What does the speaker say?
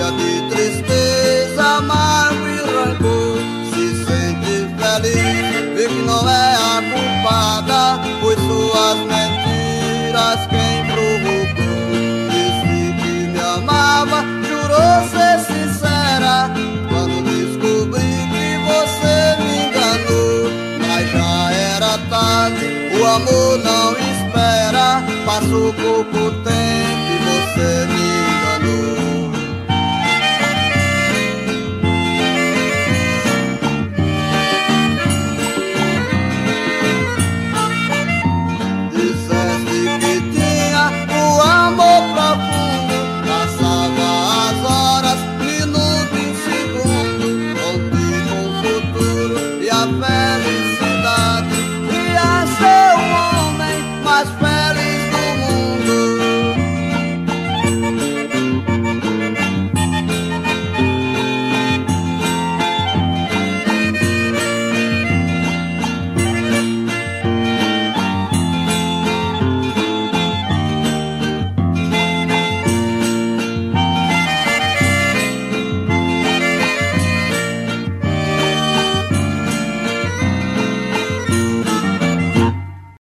dia de tristeza, amargo e rancor, se sente feliz, vê que não é a culpada, foi suas mentiras quem provocou. Disse que me amava, jurou ser sincera, quando descobri que você me enganou. Mas já era tarde, o amor não espera, passou pouco tempo